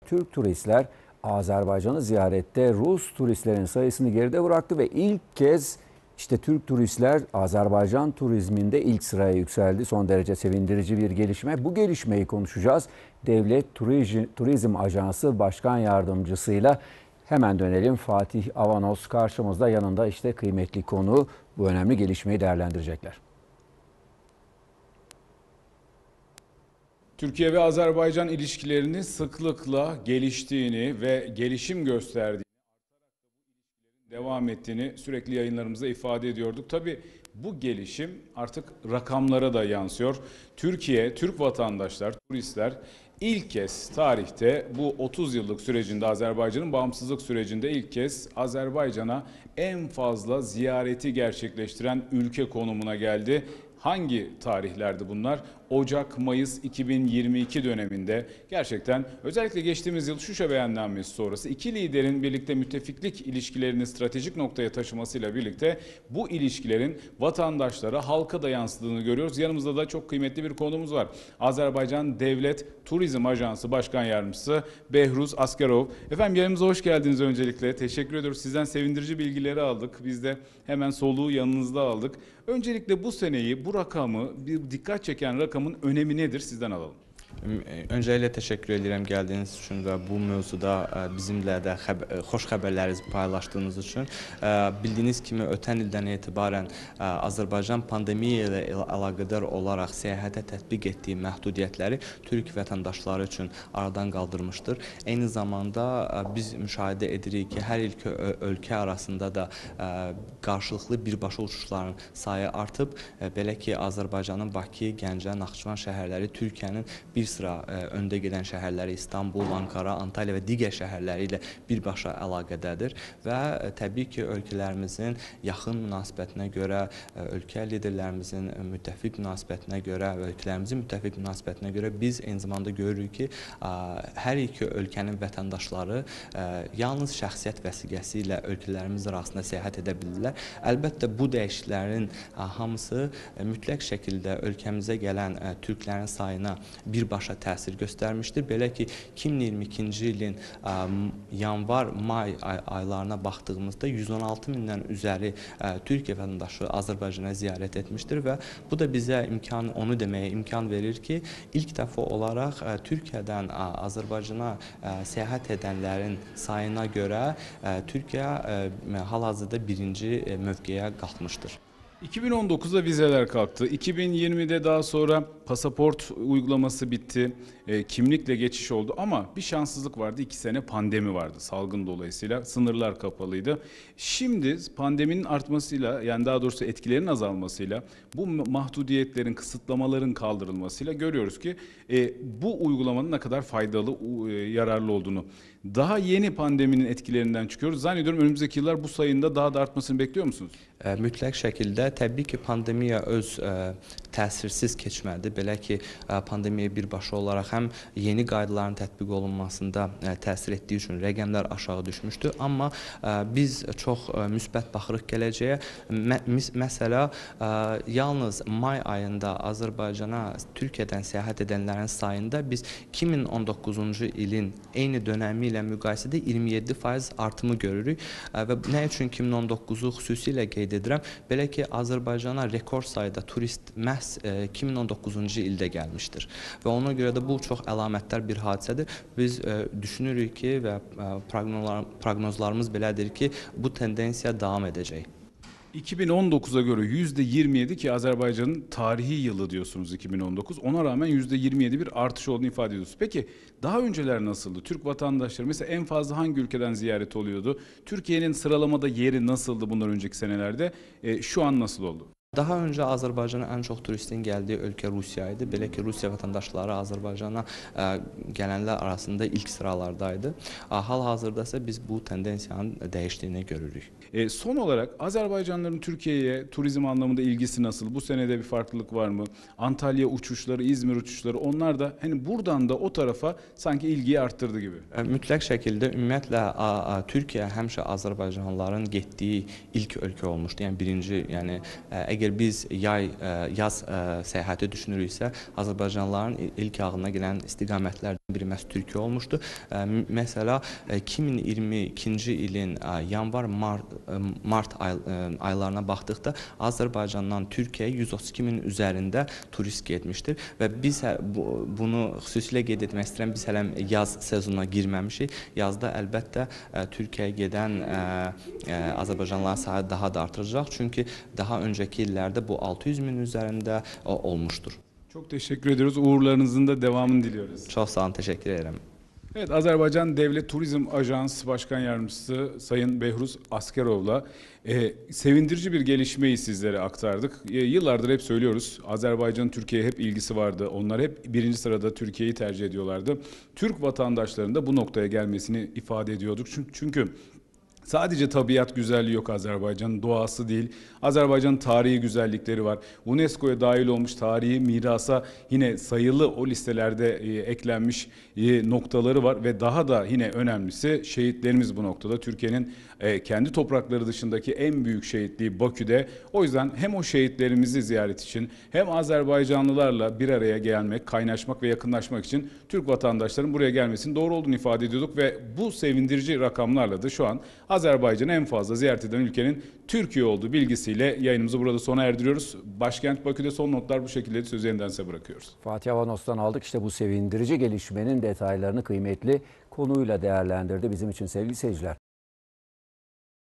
Türk turistler Azerbaycan'ı ziyarette Rus turistlerin sayısını geride bıraktı ve ilk kez işte Türk turistler Azerbaycan turizminde ilk sıraya yükseldi. Son derece sevindirici bir gelişme. Bu gelişmeyi konuşacağız. Devlet Turizm Ajansı Başkan Yardımcısıyla hemen dönelim. Fatih Avanos karşımızda, yanında işte kıymetli konu, bu önemli gelişmeyi değerlendirecekler. Türkiye ve Azerbaycan ilişkilerinin sıklıkla geliştiğini ve gelişim gösterdiğini, devam ettiğini sürekli yayınlarımızda ifade ediyorduk. Tabii bu gelişim artık rakamlara da yansıyor. Türkiye, Türk vatandaşlar, turistler ilk kez tarihte bu 30 yıllık sürecinde, Azerbaycan'ın bağımsızlık sürecinde ilk kez Azerbaycan'a en fazla ziyareti gerçekleştiren ülke konumuna geldi. Hangi tarihlerdi bunlar? Ocak-Mayıs 2022 döneminde gerçekten özellikle geçtiğimiz yıl Şuşa Beyannamesi sonrası iki liderin birlikte müttefiklik ilişkilerini stratejik noktaya taşımasıyla birlikte bu ilişkilerin vatandaşlara, halka da yansıdığını görüyoruz. Yanımızda da çok kıymetli bir konumuz var. Azerbaycan Devlet Turizm Ajansı Başkan Yardımcısı Behruz Askerov. Efendim, yanımıza hoş geldiniz öncelikle. Teşekkür ediyoruz. Sizden sevindirici bilgileri aldık. Biz de hemen soluğu yanınızda aldık. Öncelikle bu seneyi, bu rakamı, bir dikkat çeken rakamın önemi nedir? Sizden alalım. Öncelikle teşekkür ederim geldiğiniz için ve bu mövzuda bizimle de xoş xəbərləri paylaştığınız için. Bildiğiniz kimi ötən ildən etibarən Azərbaycan pandemiya ilə əlaqədar olaraq səyahətə tətbiq etdiyi məhdudiyyətləri Türk vətəndaşları üçün aradan qaldırmışdır. Eyni zamanda biz müşahidə edirik ki, hər iki ölkə arasında da qarşılıqlı birbaşa uçuşların sayı artıb. Belə ki, Azərbaycanın Bakı, Gəncə, Naxçıvan şəhərləri Türkiyənin bir sıra öndə gedən şəhərləri İstanbul, Ankara, Antalya və digər şəhərləri ilə birbaşa əlaqədədir və təbii ki, ölkələrimizin yaxın münasibətinə görə, ölkə liderlərimizin müttəfiq münasibətinə görə və ölkələrimizin müttəfiq münasibətinə görə biz eyni zamanda görürük ki, hər iki ölkənin vətəndaşları yalnız şəxsiyyət vəsiqəsi ilə ölkələrimiz arasında səyahət edə bilirlər. Əlbəttə, bu dəyişikliklərin hamısı mütləq şəkildə ölkəmizə gələn türklərin sayına birbaşa təsir göstərmişdir. Belə ki, 2022-ci ilin yanvar-may aylarına baxdığımızda 116 mindən üzəri Türkiyə vətəndaşı Azərbaycana ziyarət etmişdir və bu da bizə onu deməyə imkan verir ki, ilk dəfə olaraq Türkiyədən Azərbaycana səyahət edənlərin sayına görə Türkiyə hal-hazırda birinci mövqeyə qalxmışdır. 2019'da vizeler kalktı. 2020'de daha sonra pasaport uygulaması bitti. Kimlikle geçiş oldu ama bir şanssızlık vardı. 2 sene pandemi vardı. Salgın dolayısıyla sınırlar kapalıydı. Şimdi pandeminin artmasıyla, yani daha doğrusu etkilerin azalmasıyla, bu mahdudiyetlerin, kısıtlamaların kaldırılmasıyla görüyoruz ki bu uygulamanın ne kadar faydalı, yararlı olduğunu. Daha yeni pandeminin etkilerinden çıkıyoruz. Zannediyorum önümüzdeki yıllar bu sayında daha da artmasını bekliyor musunuz? Mütləq şəkildə təbii ki, pandemiya öz təsirsiz keçmədi. Belə ki, pandemiya birbaşa olaraq həm yeni qaydaların tətbiq olunmasında təsir etdiyi üçün rəqəmlər aşağı düşmüşdü. Amma biz çox müsbət baxırıq gələcəyə. Məsələ, yalnız may ayında Azərbaycana Türkiyədən səyahət edənlərin sayında biz 2019-cu ilin eyni dönəmi ilə müqayisədə 27% artımı görürük. Və nə üçün 2019-u xüsusilə qeyd edirəm? Belə ki, Azərbaycana rekord sayda turist məhz 2019-cu ildə gəlmişdir. Və ona görə də bu çox əlamətdar bir hadisədir. Biz düşünürük ki və proqnozlarımız belədir ki, bu tendensiya davam edəcək. 2019'a göre %27 ki Azerbaycan'ın tarihi yılı diyorsunuz 2019. Ona rağmen %27 bir artış olduğunu ifade ediyorsunuz. Peki daha önceler nasıldı? Türk vatandaşları mesela en fazla hangi ülkeden ziyaret oluyordu? Türkiye'nin sıralamada yeri nasıldı bundan önceki senelerde? Şu an nasıl oldu? Daha öncə Azərbaycana ən çox turistin gəldiyi ölkə Rusiya idi. Belə ki, Rusiya vətəndaşları Azərbaycana gələnlər arasında ilk sıralardaydı. Hal-hazırda isə biz bu tendensiyanın dəyişdiyini görürük. Son olarak Azerbaycanlıların Türkiye'ye turizm anlamında ilgisi nasıl? Bu senede bir farklılık var mı? Antalya uçuşları, İzmir uçuşları, onlar da hani buradan da o tarafa sanki ilgiyi arttırdı gibi. Mütləq şəkildə ümumiyyətlə Türkiyə həmişə Azərbaycanlıların getdiyi ilk ölkə olmuşdu. Yəni birinci, yəni əgər əgər biz yaz səyahəti düşünürüksə, Azərbaycanlıların ilk ağlına gələn istiqamətlərdən biri məhz Türkiyə olmuşdu. Məsələ 2022-ci ilin yanvar-mart aylarına baxdıqda Azərbaycandan Türkiyəyə 132 min üzərində turist getmişdir və biz bunu xüsusilə qeyd etmək istəyirəm, biz hələ yaz sezonuna girməmişik. Yazda əlbəttə Türkiyəyə gedən Azərbaycanlıların sayı daha da artıracaq, çünki daha öncəki illərdə bu 600 min üzərində olmuşdur. Çok teşekkür ediyoruz. Uğurlarınızın da devamını diliyoruz. Çox sağ olun, təşəkkür edirəm. Evet, Azerbaycan Devlet Turizm Ajansı Başkan Yardımcısı Sayın Behruz Askerov'la sevindirici bir gelişmeyi sizlere aktardık. Yıllardır hep söylüyoruz, Azerbaycan'ın Türkiye'ye hep ilgisi vardı. Onlar hep birinci sırada Türkiye'yi tercih ediyorlardı. Türk vatandaşlarının da bu noktaya gelmesini ifade ediyorduk. Çünkü sadece tabiat güzelliği yok Azerbaycan'ın, doğası değil. Azerbaycan'ın tarihi güzellikleri var. UNESCO'ya dahil olmuş tarihi mirasa yine sayılı o listelerde eklenmiş noktaları var ve daha da yine önemlisi şehitlerimiz bu noktada. Türkiye'nin kendi toprakları dışındaki en büyük şehitliği Bakü'de. O yüzden hem o şehitlerimizi ziyaret için hem Azerbaycanlılarla bir araya gelmek, kaynaşmak ve yakınlaşmak için Türk vatandaşların buraya gelmesinin doğru olduğunu ifade ediyorduk ve bu sevindirici rakamlarla da şu an Azerbaycan'ı en fazla ziyaret eden ülkenin Türkiye olduğu bilgisiyle yayınımızı burada sona erdiriyoruz. Başkent Bakü'de son notlar bu şekilde, sözü yeniden size bırakıyoruz. Fatih Avanos'tan aldık. İşte bu sevindirici gelişmenin detaylarını kıymetli konuyla değerlendirdi bizim için sevgili seyirciler.